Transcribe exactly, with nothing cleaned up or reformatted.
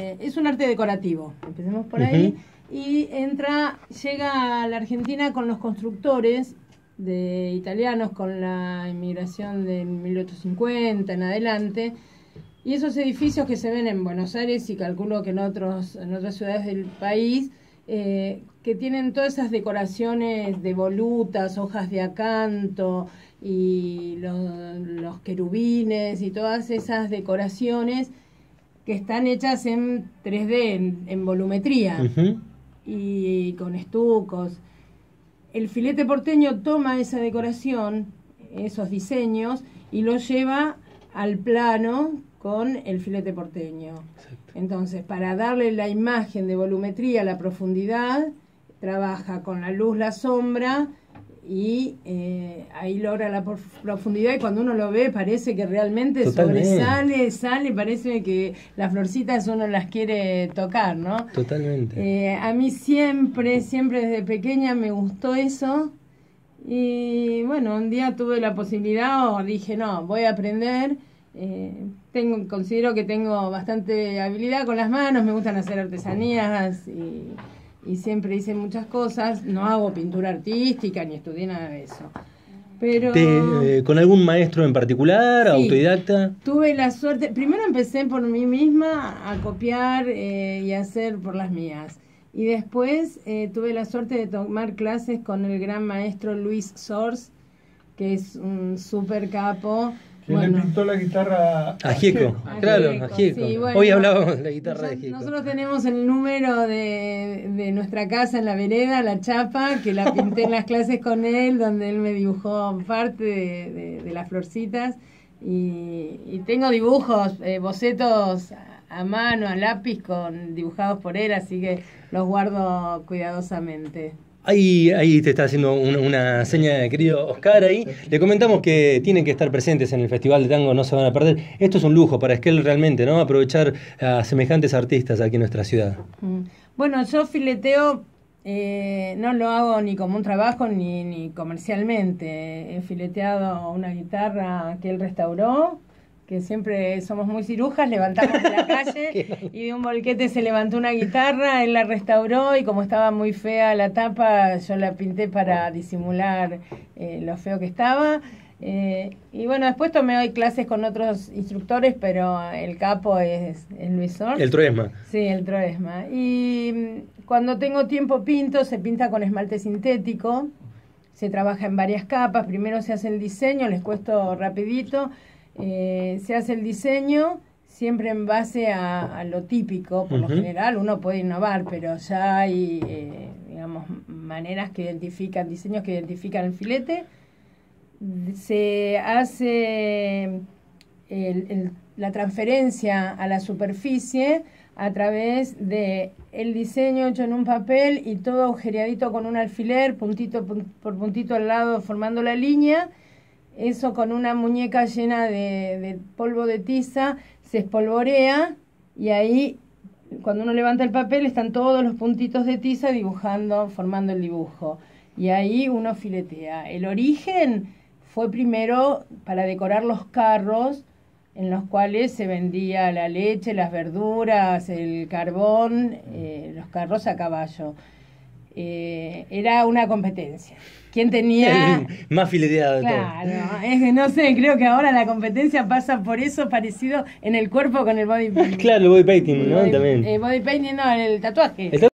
eh, es un arte decorativo, empecemos por ahí, uh-huh. y entra, llega a la Argentina con los constructores de italianos, con la inmigración de mil ochocientos cincuenta en adelante, y esos edificios que se ven en Buenos Aires y calculo que en otros en otras ciudades del país, eh, que tienen todas esas decoraciones de volutas, hojas de acanto y los, los querubines y todas esas decoraciones que están hechas en tres D, en, en volumetría, uh-huh. y con estucos. El filete porteño toma esa decoración, esos diseños, y los lleva al plano con el filete porteño. Exacto. Entonces, para darle la imagen de volumetría, la profundidad, trabaja con la luz, la sombra, y eh, ahí logra la profundidad, y cuando uno lo ve parece que realmente Totalmente. sobresale, sale, parece que las florcitas uno las quiere tocar, ¿no? Totalmente. Eh, a mí siempre, siempre desde pequeña me gustó eso, y bueno, un día tuve la posibilidad, o dije, no, voy a aprender. Eh, tengo, considero que tengo bastante habilidad con las manos, me gustan hacer artesanías y, y siempre hice muchas cosas. No hago pintura artística ni estudié nada de eso. Pero ¿Te, eh, ¿Con algún maestro en particular, sí, autodidacta? Tuve la suerte, primero empecé por mí misma a copiar eh, y hacer por las mías. Y después eh, tuve la suerte de tomar clases con el gran maestro Luis Sors, que es un súper capo. ¿Quién bueno. le pintó la guitarra a Gieco? Claro, a Gieco. Sí, bueno, hoy hablábamos de la guitarra nos, de Gieco. Nosotros tenemos el número de, de nuestra casa en la vereda, la chapa, que la pinté en las clases con él, donde él me dibujó parte de, de, de las florcitas. Y, y tengo dibujos, eh, bocetos a mano, a lápiz, con dibujados por él, así que los guardo cuidadosamente. Ahí, ahí te está haciendo una, una seña, querido Oscar, ahí. Le comentamos que tienen que estar presentes en el Festival de Tango, no se van a perder. Esto es un lujo para Esquel realmente, ¿no? Aprovechar a semejantes artistas aquí en nuestra ciudad. Bueno, yo fileteo, eh, no lo hago ni como un trabajo ni, ni comercialmente. He fileteado una guitarra que él restauró, que siempre somos muy cirujas, levantamos de la calle y de un volquete se levantó una guitarra, él la restauró y como estaba muy fea la tapa, yo la pinté para disimular eh, lo feo que estaba. Eh, y bueno, después tomé hoy clases con otros instructores, pero el capo es, es Luis Sors. El Troesma. Sí, el Troesma. Y cuando tengo tiempo pinto, se pinta con esmalte sintético, se trabaja en varias capas, primero se hace el diseño, les cuesto rapidito. Eh, se hace el diseño siempre en base a, a lo típico, por uh-huh. lo general uno puede innovar, pero ya hay eh, digamos maneras que identifican, diseños que identifican el filete. Se hace el, el, la transferencia a la superficie a través de el diseño hecho en un papel y todo agujereadito con un alfiler, puntito por puntito al lado formando la línea. Eso con una muñeca llena de, de polvo de tiza se espolvorea y ahí cuando uno levanta el papel están todos los puntitos de tiza dibujando, formando el dibujo. Y ahí uno filetea. El origen fue primero para decorar los carros en los cuales se vendía la leche, las verduras, el carbón, eh, los carros a caballo. Eh, era una competencia. ¿Quién tenía más fileteado? Claro, es que no sé, creo que ahora la competencia pasa por eso parecido en el cuerpo con el body painting. Claro, el body painting, ¿no? Body, También. Eh, body painting, no, el tatuaje. ¿El